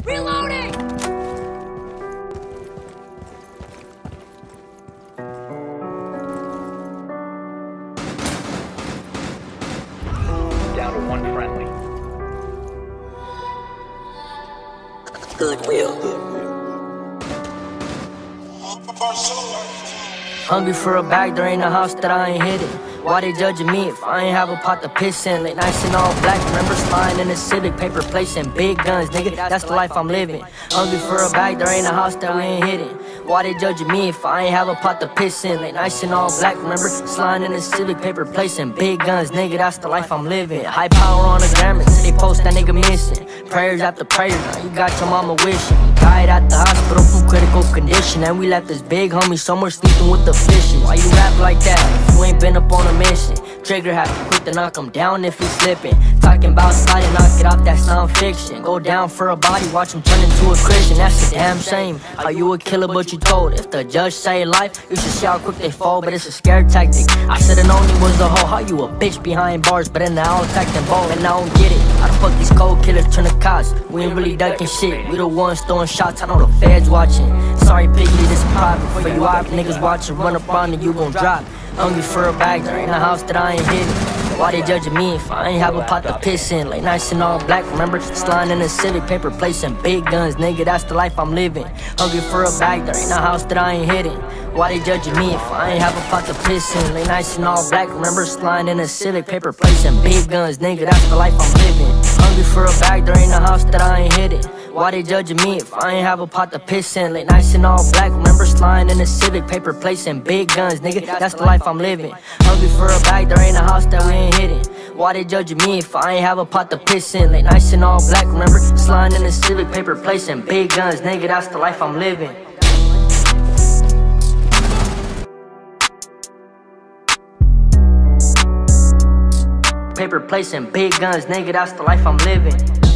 Reloading! Down to one friendly. Goodwill. Hungry for a bag, there ain't a house that I ain't hit it. Why they judging me if I ain't have a pot to piss in? Late nights in all black, remember sliding in the Civic, paper plates and big guns, nigga, that's the life I'm living. Hungry for a bag, there ain't a house that we ain't hitting. Why they judging me if I ain't have a pot to piss in? Late nights in all black, remember sliding in the Civic, paper plates and big guns, nigga, that's the life I'm living. High power on the gram until they post that nigga missing. Prayers after prayers, now you got your mama wishing. Died at the hospital from critical condition, and we left this big homie somewhere sleeping with the fishes. Why you rap like that if you ain't been up on a mission? Trigger happy, quick to knock him down if he's slipping. Talking about sliding, knock it off, that's non-fiction. Go down for a body, watch him turn into a Christian, that's a damn shame. How you a killer but you told? If the judge say life, you should see how quick they fall, but it's a scare tactic. I should've known he was the hoe. How you a bitch behind bars, but in the all attacked and ball, and I don't get it. How the fuck these cold killers turn to cops? We ain't really ducking shit, we the ones throwing shots, I know the feds watching. Sorry piggy, this private, for you op niggas watching, run up on and you gon' drop. Hungry for a bag, there ain't a house that I ain't hitting. Why they judging me if I ain't have a pot to piss in? Late nights in all black, remember sliding in the Civic, paper plates and big guns, nigga, that's the life I'm living. Hungry for a bag, there ain't a house that I ain't hitting. Why they judging me if I ain't have a pot to piss in? Late nights in all black, remember sliding in a Civic, paper plates and big guns, nigga, that's the life I'm living. Hungry for a bag, there ain't a house that I ain't hitting. Why they judging me if I ain't have a pot to piss in? Late nights in all black, remember sliding in a Civic, paper plates and big guns, nigga, that's the life I'm living. Hungry for a bag, there ain't a house that we ain't hitting. Why they judging me if I ain't have a pot to piss in? Late nights in all black, remember sliding in a Civic, paper plates and big guns, nigga, that's the life I'm living. Paper plates and big guns, nigga, that's the life I'm living.